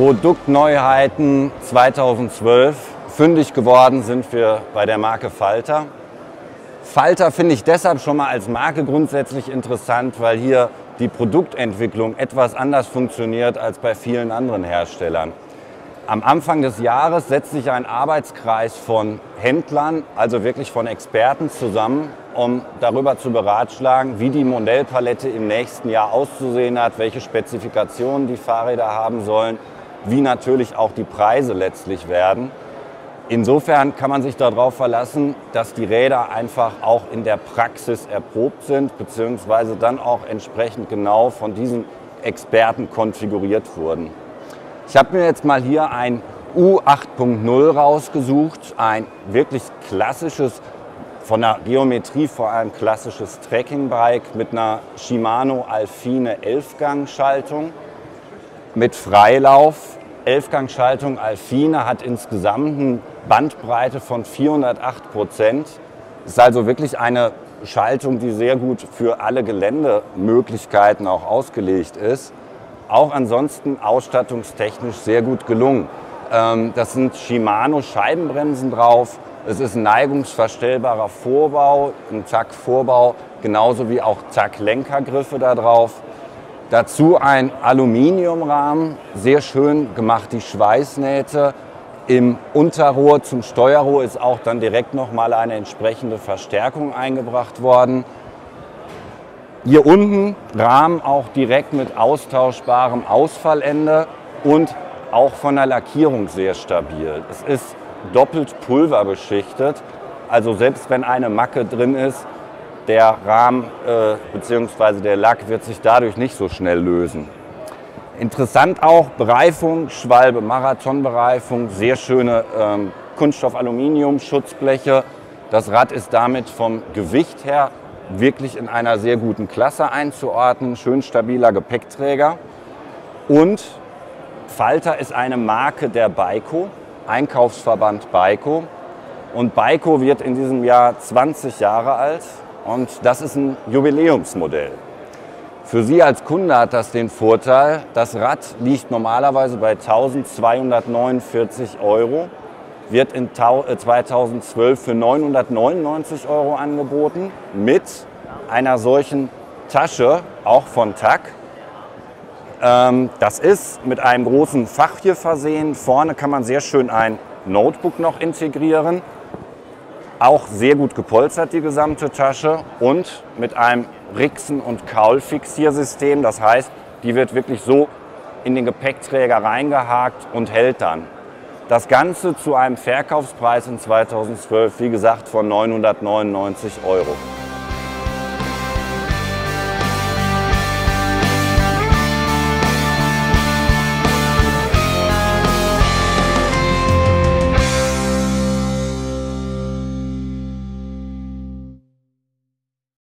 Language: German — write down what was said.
Produktneuheiten 2012. Fündig geworden sind wir bei der Marke Falter. Falter finde ich deshalb schon mal als Marke grundsätzlich interessant, weil hier die Produktentwicklung etwas anders funktioniert als bei vielen anderen Herstellern. Am Anfang des Jahres setzt sich ein Arbeitskreis von Händlern, also wirklich von Experten zusammen, um darüber zu beratschlagen, wie die Modellpalette im nächsten Jahr auszusehen hat, welche Spezifikationen die Fahrräder haben sollen, wie natürlich auch die Preise letztlich werden. Insofern kann man sich darauf verlassen, dass die Räder einfach auch in der Praxis erprobt sind, beziehungsweise dann auch entsprechend genau von diesen Experten konfiguriert wurden. Ich habe mir jetzt mal hier ein U8.0 rausgesucht, ein wirklich klassisches, von der Geometrie vor allem klassisches Trekkingbike mit einer Shimano Alfine 11-Gang-Schaltung mit Freilauf. 11-Gang-Schaltung Alfine hat insgesamt eine Bandbreite von 408%. Ist also wirklich eine Schaltung, die sehr gut für alle Geländemöglichkeiten auch ausgelegt ist. Auch ansonsten ausstattungstechnisch sehr gut gelungen. Das sind Shimano Scheibenbremsen drauf. Es ist ein neigungsverstellbarer Vorbau, ein Zack-Vorbau, genauso wie auch Zack-Lenkergriffe da drauf. Dazu ein Aluminiumrahmen, sehr schön gemacht die Schweißnähte. Im Unterrohr zum Steuerrohr ist auch dann direkt nochmal eine entsprechende Verstärkung eingebracht worden. Hier unten Rahmen auch direkt mit austauschbarem Ausfallende und auch von der Lackierung sehr stabil. Es ist doppelt pulverbeschichtet, also selbst wenn eine Macke drin ist, der Rahmen bzw. der Lack wird sich dadurch nicht so schnell lösen. Interessant auch Bereifung, Schwalbe, Marathonbereifung, sehr schöne Kunststoff-Aluminium-Schutzbleche. Das Rad ist damit vom Gewicht her wirklich in einer sehr guten Klasse einzuordnen, schön stabiler Gepäckträger. Und Falter ist eine Marke der BAIKO, Einkaufsverband BAIKO. Und BAIKO wird in diesem Jahr 20 Jahre alt und das ist ein Jubiläumsmodell. Für Sie als Kunde hat das den Vorteil, das Rad liegt normalerweise bei 1.249 €, wird in 2012 für 999 € angeboten, mit einer solchen Tasche, auch von TAC. Das ist mit einem großen Fach hier versehen. Vorne kann man sehr schön ein Notebook noch integrieren. Auch sehr gut gepolstert die gesamte Tasche und mit einem Rixen- und Kaulfixiersystem. Das heißt, die wird wirklich so in den Gepäckträger reingehakt und hält dann. Das Ganze zu einem Verkaufspreis in 2012, wie gesagt, von 999 €.